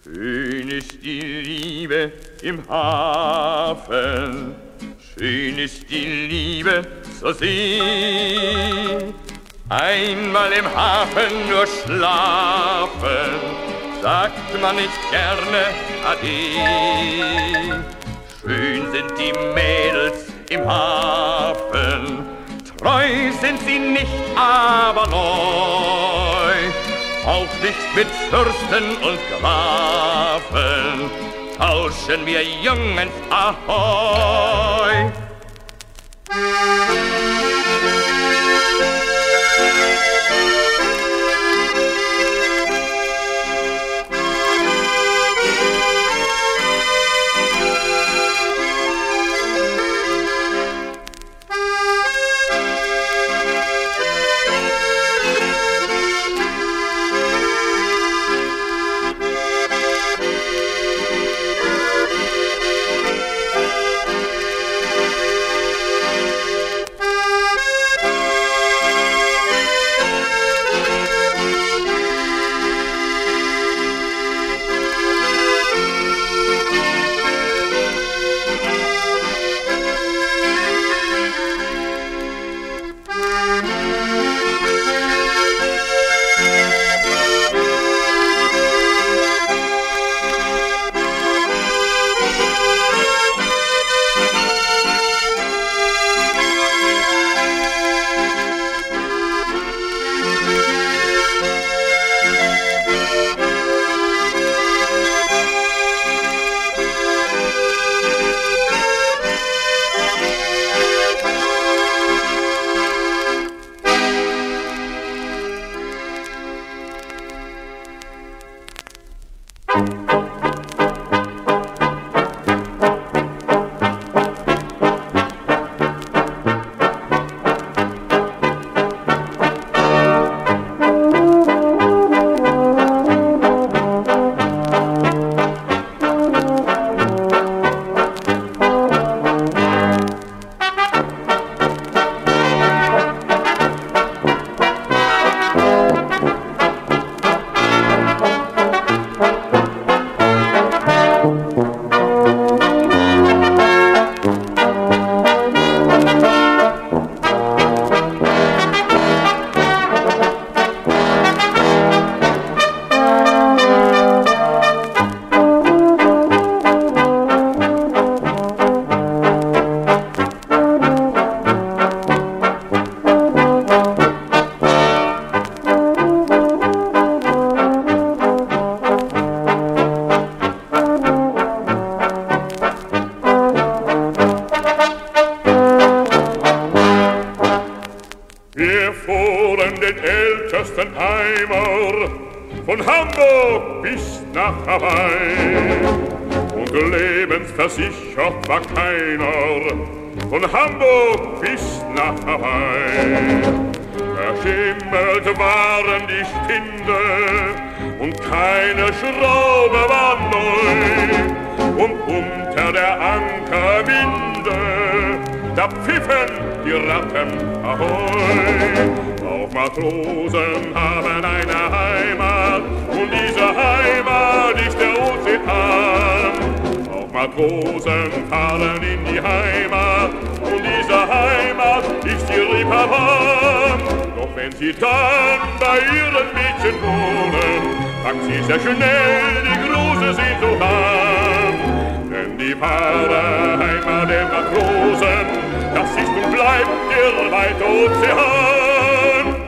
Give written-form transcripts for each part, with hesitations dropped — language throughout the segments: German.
Schön ist die Liebe im Hafen, schön ist die Liebe zur See. Einmal im Hafen nur schlafen, sagt man nicht gerne Ade. Schön sind die Mädels im Hafen, treu sind sie nicht, aber neu. Auch nicht mit Fürsten und Grafen tauschen wir Jungens Ahoi. Versichert war keiner von Hamburg bis nach Hawaii. Verschimmelt waren die Spinde und keine Schraube war neu. Und unter der Ankerwinde, da pfiffen die Ratten Ahoi. Auch Matrosen haben eine Heimat und diese Heimat ist der Ozean. Matrosen fahren in die Heimat und diese Heimat ist die Reeperbahn. Doch wenn sie dann bei ihren Mädchen wohnen, packt sie sehr schnell die große Sehnsucht an. Denn die wahre Heimat der Matrosen, das ist und bleibt der weite Ozean.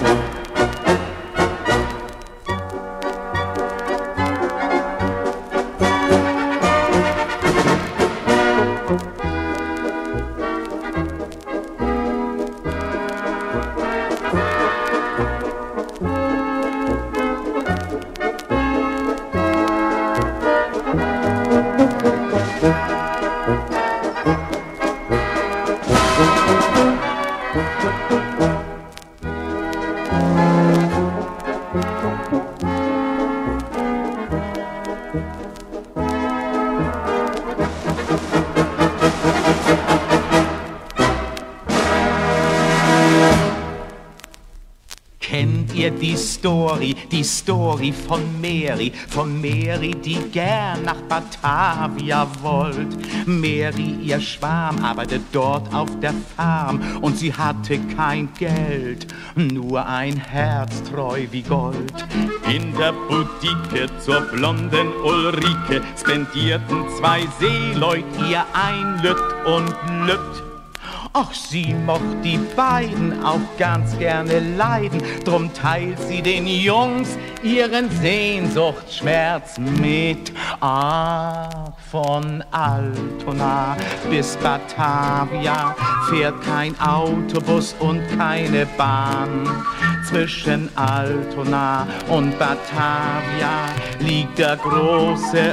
Kennt ihr die Story von Mary, die gern nach Batavia wollt? Mary, ihr Schwarm, arbeitete dort auf der Farm und sie hatte kein Geld, nur ein Herz treu wie Gold. In der Boutique zur blonden Ulrike spendierten zwei Seeleut ihr ein Lütt und Lütt. Ach, sie mocht die beiden auch ganz gerne leiden, drum teilt sie den Jungs ihren Sehnsuchtsschmerz mit. Ach, von Altona bis Batavia fährt kein Autobus und keine Bahn. Zwischen Altona und Batavia liegt der große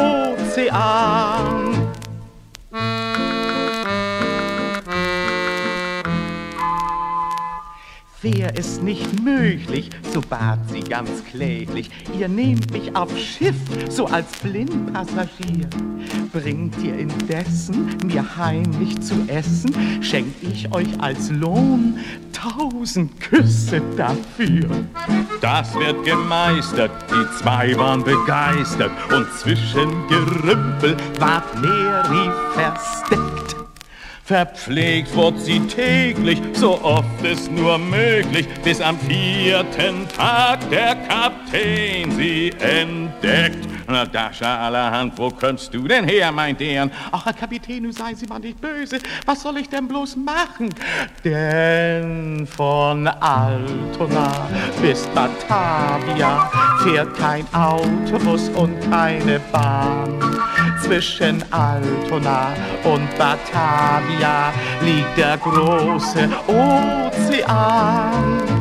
Ozean. Wär es nicht möglich, so bat sie ganz kläglich, ihr nehmt mich auf Schiff, so als Blindpassagier. Bringt ihr indessen mir heimlich zu essen, schenk ich euch als Lohn 1000 Küsse dafür. Das wird gemeistert, die zwei waren begeistert und zwischen Gerümpel ward Mary versteckt. Verpflegt wurde sie täglich, so oft es nur möglich, bis am 4. Tag der Kapitän sie entdeckt. Na, Dascha allerhand, wo kommst du denn her, meint er? Ach, Herr Kapitän, nun seien Sie mal nicht böse, was soll ich denn bloß machen? Denn von Altona bis Batavia fährt kein Autobus und keine Bahn. Zwischen Altona und Batavia liegt der große Ozean.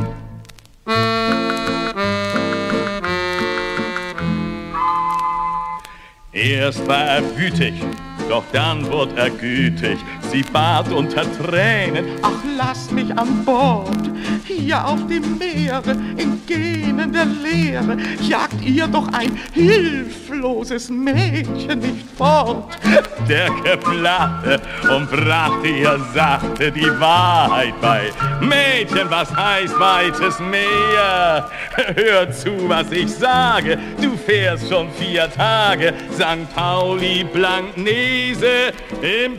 Erst war er wütig, doch dann wurde er gütig. Sie bat unter Tränen, ach, lasst mich an Bord. Hier auf dem Meere, in Genen der Leere, jagt ihr doch ein hilfloses Mädchen nicht fort. Der Geplatte und brachte ihr sachte die Wahrheit bei. Mädchen, was heißt weites Meer? Hör zu, was ich sage, du fährst schon 4 Tage St. Pauli, Blanknese im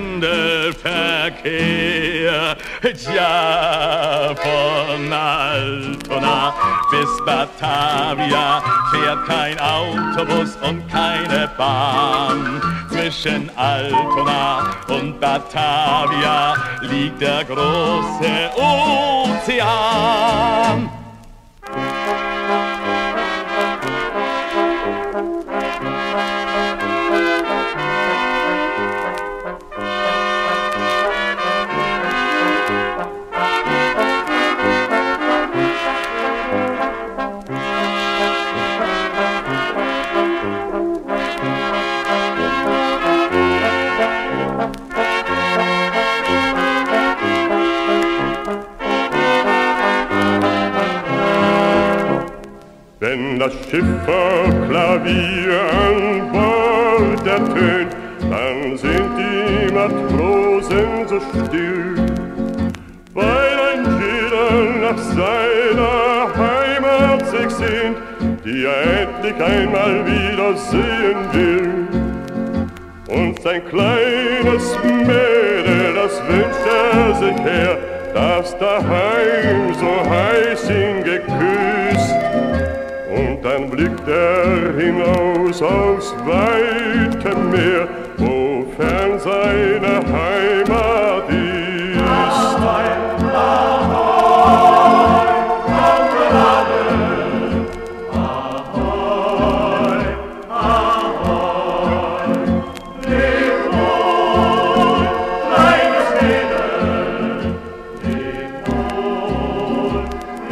Pendelverkehr. Tja, von Altona bis Batavia fährt kein Autobus und keine Bahn. Zwischen Altona und Batavia liegt der große Ozean. Wenn das Schifferklavier an Bord ertönt, dann sind die Matrosen so still, weil ein jeder nach seiner Heimat sich sehnt, die er endlich einmal wiedersehen will. Und sein kleines Mädel, das wünscht er sich her, das daheim so heiß ihn geküsst. Und dann blickt er hinaus aufs weite Meer, wofern seine Heimat ist.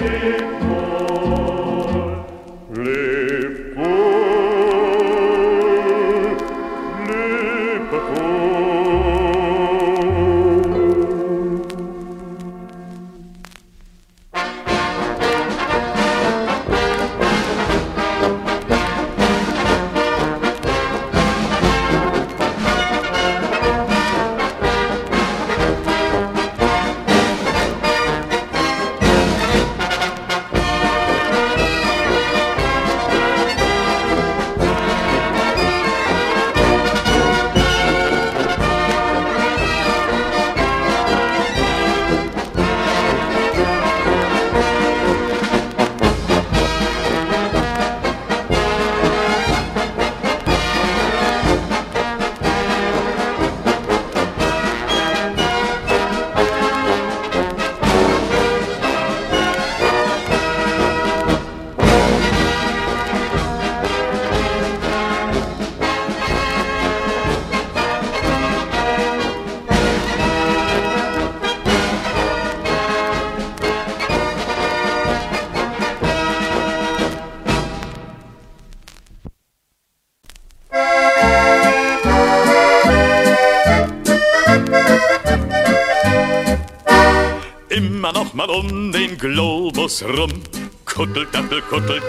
Immer noch mal um den Globus rum, kuddeldaddel,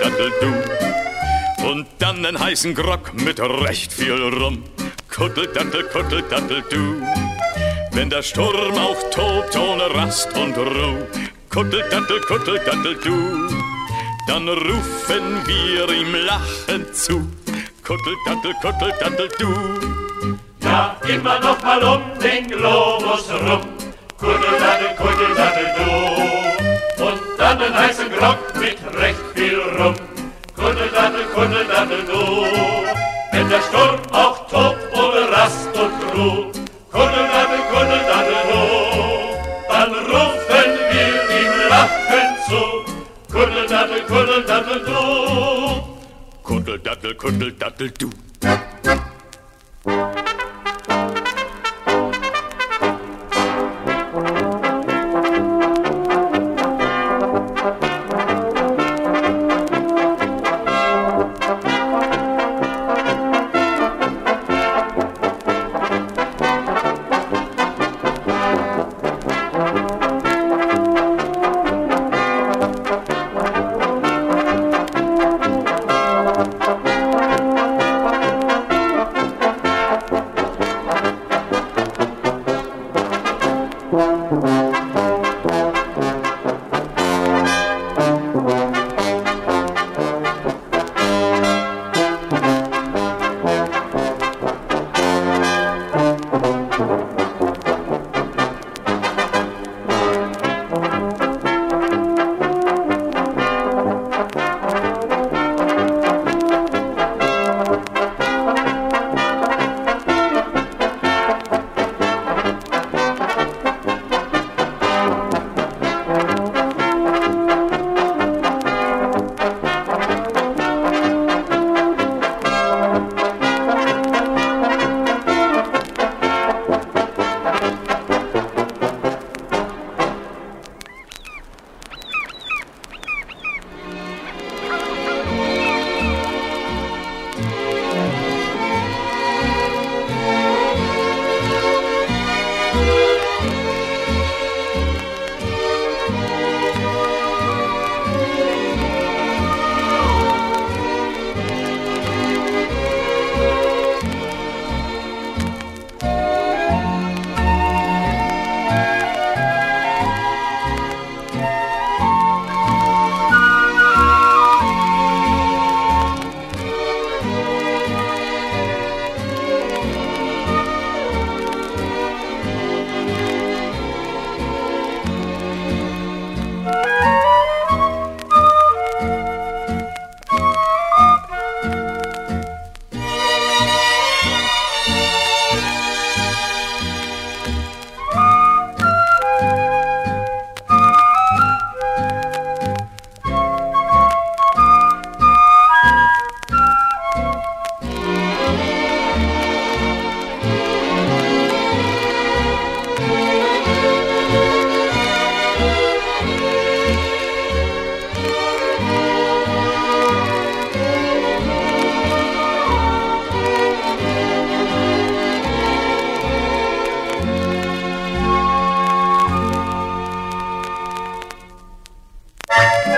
du. Und dann einen heißen Grog mit recht viel Rum, kuddeldaddel, du. Wenn der Sturm auch tobt ohne Rast und Ruh, kuddeldaddel, du. Dann rufen wir ihm lachend zu, kuddeldaddel, du. Ja, immer noch mal um den Globus rum, kuddeldaddel, du. Und dann einen heißen Grog mit recht viel Rum, kuddeldaddel, du. Wenn der Sturm auch tobt ohne Rast und Ruh, kuddeldaddel, du. Dann rufen wir ihm lachend zu, kuddeldaddel, du. Kuddeldaddel, du.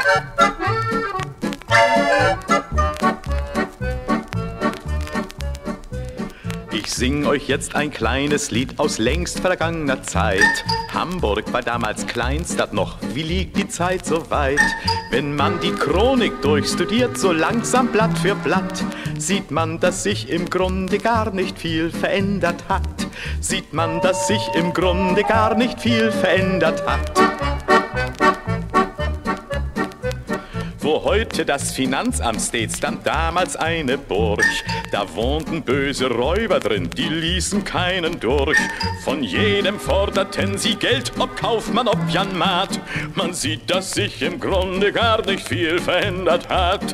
Ich sing euch jetzt ein kleines Lied aus längst vergangener Zeit. Hamburg war damals Kleinstadt noch, wie liegt die Zeit so weit? Wenn man die Chronik durchstudiert, so langsam Blatt für Blatt, sieht man, dass sich im Grunde gar nicht viel verändert hat. Sieht man, dass sich im Grunde gar nicht viel verändert hat. Wo heute das Finanzamt steht, stand damals eine Burg. Da wohnten böse Räuber drin, die ließen keinen durch. Von jedem forderten sie Geld, ob Kaufmann, ob Janmat. Man sieht, dass sich im Grunde gar nicht viel verändert hat.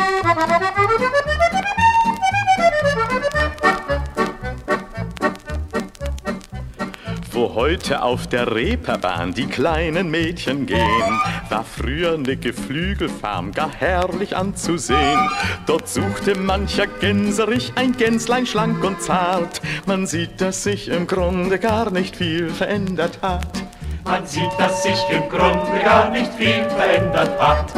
Wo heute auf der Reeperbahn die kleinen Mädchen gehen, war früher eine Geflügelfarm gar herrlich anzusehen. Dort suchte mancher Gänserich ein Gänslein schlank und zart. Man sieht, dass sich im Grunde gar nicht viel verändert hat. Man sieht, dass sich im Grunde gar nicht viel verändert hat.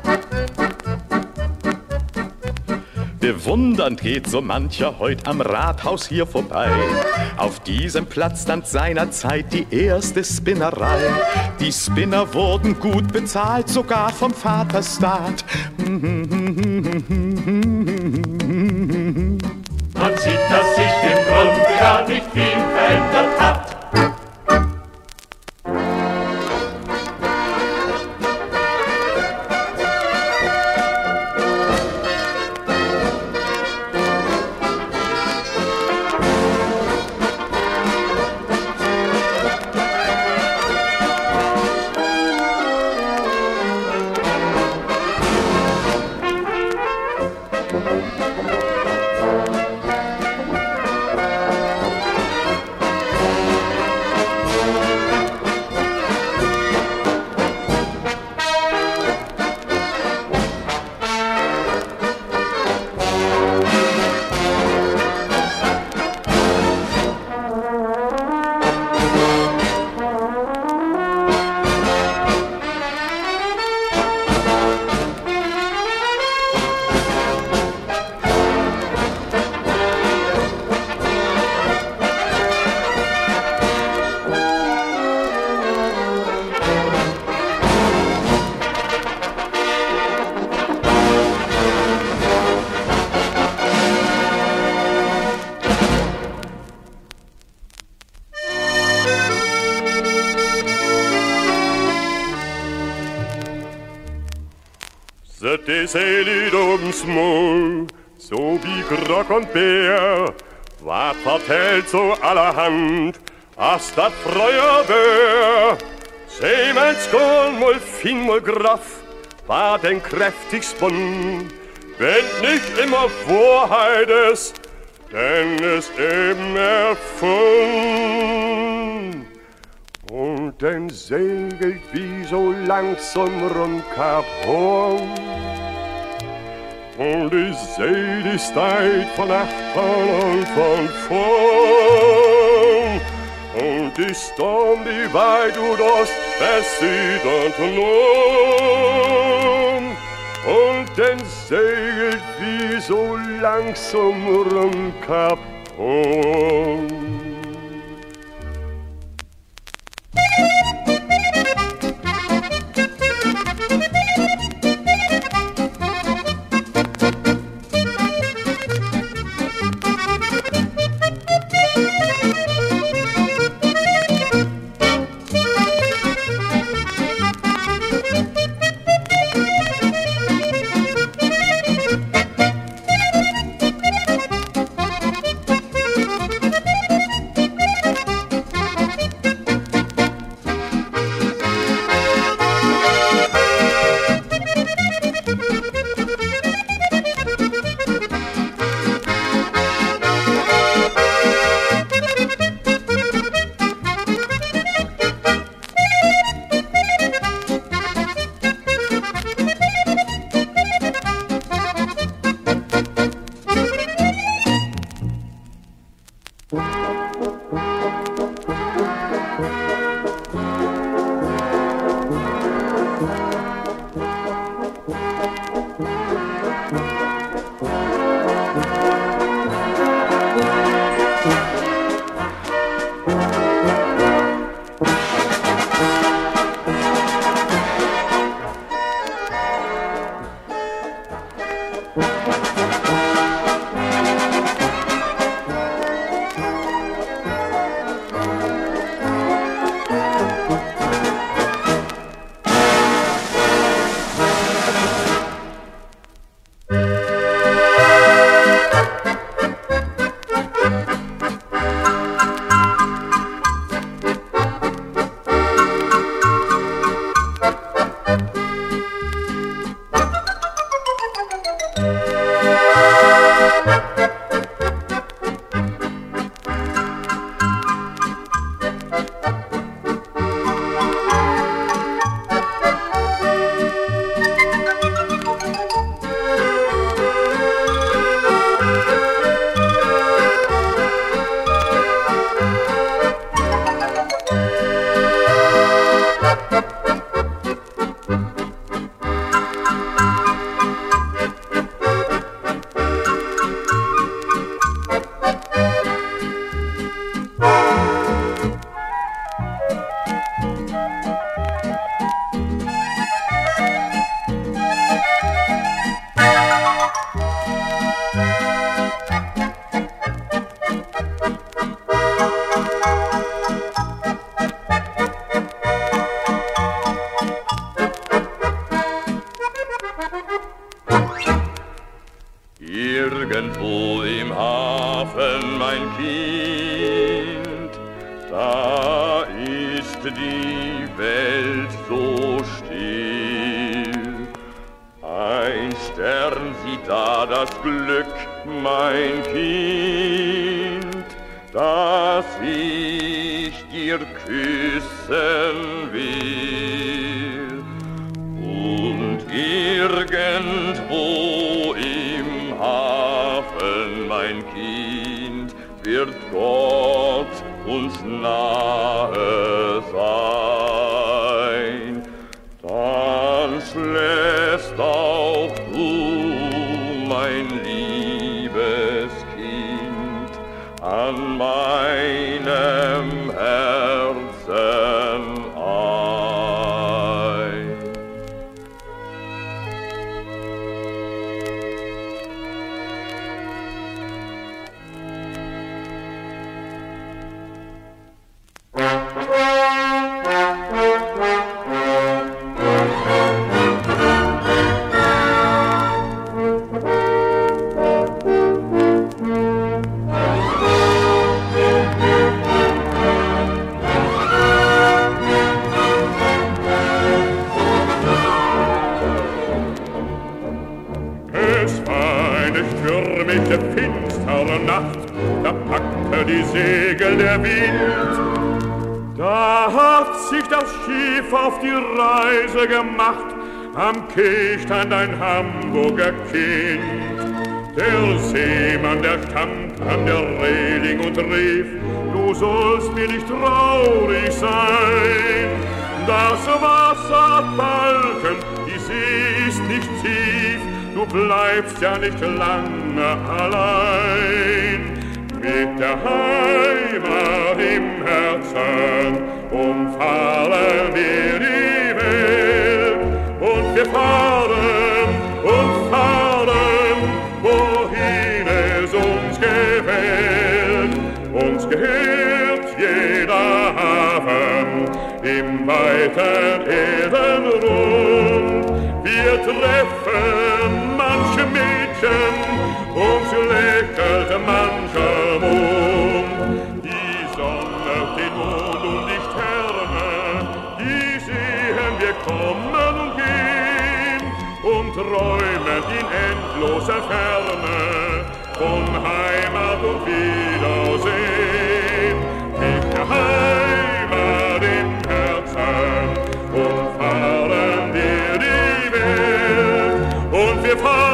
Bewundernd geht so mancher heut am Rathaus hier vorbei. Auf diesem Platz stand seinerzeit die erste Spinnerei. Die Spinner wurden gut bezahlt, sogar vom Vaterstaat. Man sieht, dass sich im Grunde gar nicht viel verändert hat. Det sælligt ums mål, så vi grok und bær, var fortalt så allerhand, as dat Feuerwehr. Seemannskorn, mal fin, mal graff, war den kräftigst Bund, wenn nicht immer Wahrheit ist, denn es eben erfund. Und dann segelt wie so langsam rum Kap Horn. Und ich seh die Zeit von achtern und von vorn. Und die Sturm, die weit und Ost, West, Süd und Nord. Und dann segelt wie so langsam rum Kap Horn. mein Kind, da ist die Welt so still. Ein Stern sieht da das Glück, mein Kind, das ich dir küssen will. Und irgendwo im Hafen, mein Kind, wird Gott uns nahe sein. Dann schläfst auch du, mein liebes Kind, an meinem Herzen ein. Finstere Nacht, da packte die Segel der Wind. Da hat sich das Schiff auf die Reise gemacht, am Quai stand ein Hamburger Kind. Der Seemann, der stand an der Reling und rief, du sollst mir nicht traurig sein. Das Wasser balken, die See ist nicht tief, du bleibst ja nicht lange allein. Mit der Heimat im Herzen umfahren wir die Welt. Und wir fahren und fahren, wohin es uns gefällt. Uns gehört jeder Hafen im weiten Erdenrund. Wir treffen manche Mädchen, uns lächelt mancher Mund. Die Sonne, den Mond und die Sterne, die sehen wir kommen und gehen und träumen in endloser Ferne von Heimat und Wiedersehen. Mit der Heimat im Herzen umfahren wir die Welt und wir fahren